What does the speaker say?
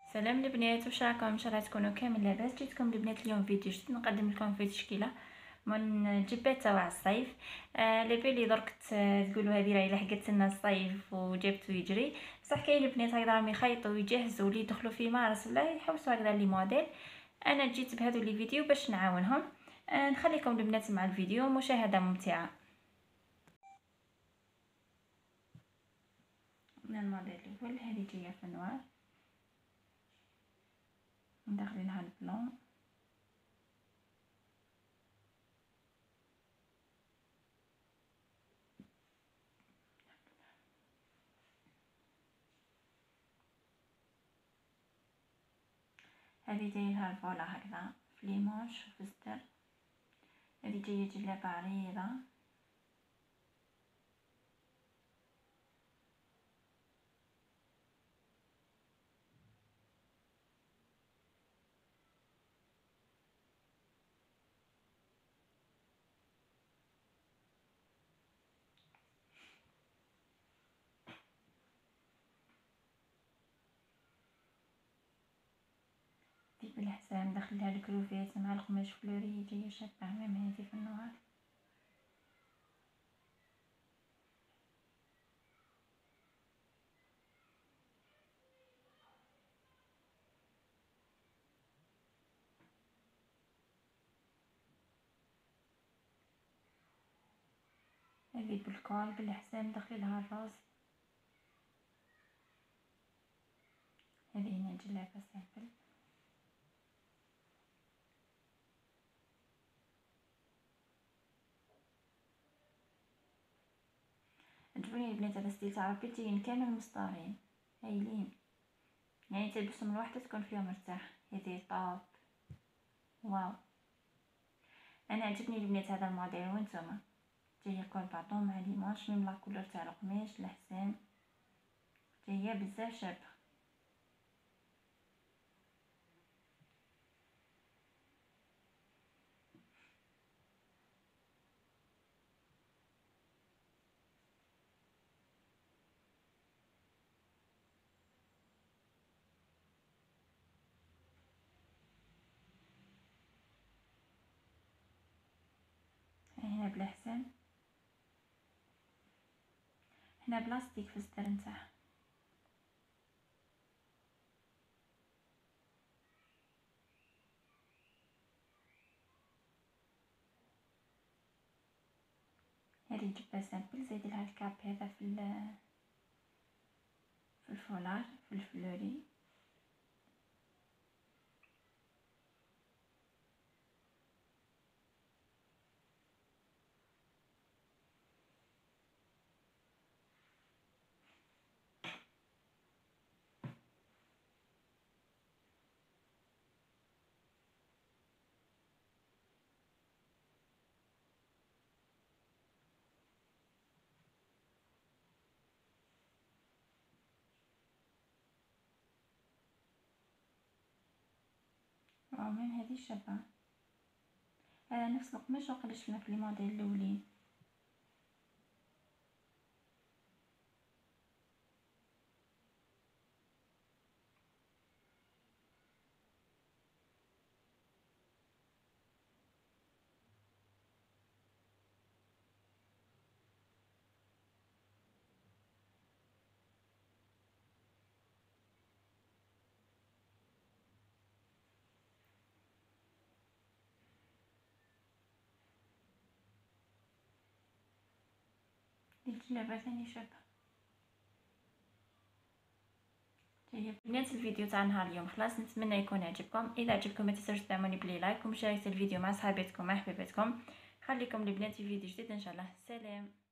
سلام البنات، واش راكم؟ ان شاء الله تكونوا كامل لاباس. جيتكم البنات اليوم فيديو جديد نقدم لكم في تشكيله من جيبات تاع الصيف. لي بيلي درك تقولوا هذه راهي لحقت لنا الصيف وجبتو يجري، بصح كاين البنات هكذا راهم يخيطوا ويجهزوا لي يدخلوا في مارس ولا يحوسوا هكذا لي موديل. انا جيت بهذو لي فيديو باش نعاونهم. نخليكم البنات مع الفيديو، مشاهده ممتعه. من الموديل الاول هذه جايه في النوار، ندخلينها البلون. هذه دايرها الفولا هكذا في لي مونش وفي الصدر. هذه جايه جلابه عريضه. دي بالحزام دخلها الكروفيات مع القماش فلوري، جايه شابه ميم هذه في النوار. هذه بالكول بالحزام دخل لها الروز. هذه هنا جلابه سامبل. عجبوني البنات هذا ستيل تاع ربيتين كامل مسطارين هايلين، يعني تلبسهم الوحده تكون فيها مرتاح. هذه طاب واو. انا عجبني البنات هذا الموديل. وانتم؟ جايه كول باطون مع ليماج ميم لا كولور تاع القماش الحزام، جايه بزاف شابه. هنا بالحزام، هنا بلاستيك في الصدر نتاعها. هذه جبه سامبل زايد لها الكاب هذا في الفولار في الفلوري. من هذه شابه. هذا نفس القماش وقد شفنا في لي موديل الاولين. دي الجلابه ثاني شابه. طيب بنات الفيديو تاع نهار اليوم خلاص، نتمنى يكون عجبكم. اذا عجبكم ما تنساوش تدعموني بلي لايك ومشاركه الفيديو مع صحاباتكم مع حبيباتكم. خليكم البنات في فيديو جديد ان شاء الله. سلام.